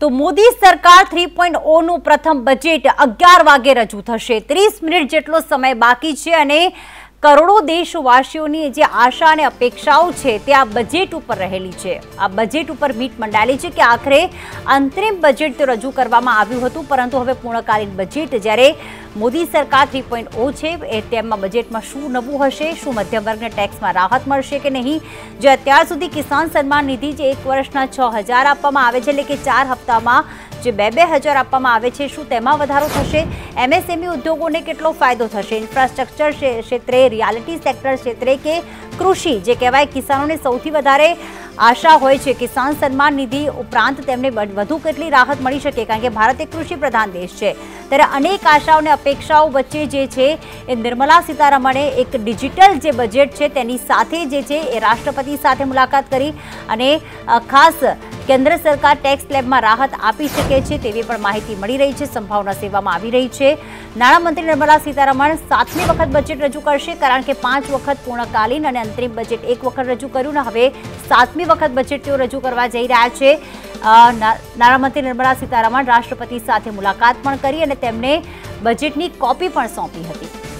તો મોદી સરકાર 3.0 નું પ્રથમ બજેટ 11 વાગે રજૂ થશે। 30 મિનિટ જેટલો સમય બાકી છે અને કરોડો દેશવાસીઓની જે આશા અને અપેક્ષાઓ છે તે આ બજેટ ઉપર રહેલી છે। આ બજેટ ઉપર મીટ મંડાયેલી છે કે આખરે અંતરિમ બજેટ તો રજૂ કરવામાં આવ્યું હતું, પરંતુ હવે પૂર્ણકાલીન બજેટ જ્યારે મોદી સરકાર 3.0 છે એ તેમાં બજેટમાં શું નવું હશે, શું મધ્યમ વર્ગને ટેક્સમાં રાહત મળશે કે નહીં। જે અત્યાર સુધી કિસાન સન્માન નિધિ જે 1 વર્ષના 6,000 આપવામાં આવે છે, એટલે કે 4 હપ્તામાં જે 2,000 આપવામાં આવે છે, શું તેમાં વધારો થશે? એમએસએમઈ ઉદ્યોગોને કેટલો ફાયદો થશે? ઇન્ફ્રાસ્ટ્રક્ચર ક્ષેત્રે, રિયાલિટી સેક્ટર ક્ષેત્રે કે કૃષિ જે કહેવાય કિસાનોને સૌથી વધારે આશા હોય છે કિસાન સન્માન નિધિ ઉપરાંત તેમને વધુ કેટલી રાહત મળી શકે, કારણ કે ભારત એક કૃષિ પ્રધાન દેશ છે। ત્યારે અનેક આશાઓ અને અપેક્ષાઓ વચ્ચે જે છે એ નિર્મલા સીતારમણે એક ડિજિટલ જે બજેટ છે તેની સાથે જે છે એ રાષ્ટ્રપતિ સાથે મુલાકાત કરી અને ખાસ કેન્દ્ર સરકાર ટેક્સ સ્લેબમાં રાહત આપી શકે છે તેવી પણ માહિતી મળી રહી છે, સંભાવના સેવામાં આવી રહી છે। નાણામંત્રી નિર્મલા સીતારમણ 7મી વખત બજેટ રજૂ કરશે, કારણ કે 5 વખત પૂર્ણકાલીન અને અંતરિમ બજેટ 1 વખત રજૂ કર્યું ને હવે 7મી વખત બજેટ તેઓ રજૂ કરવા જઈ રહ્યા છે। નાણામંત્રી નિર્મલા સીતારમણ રાષ્ટ્રપતિ સાથે મુલાકાત પણ કરી અને તેમને બજેટની કોપી પણ સોંપી હતી।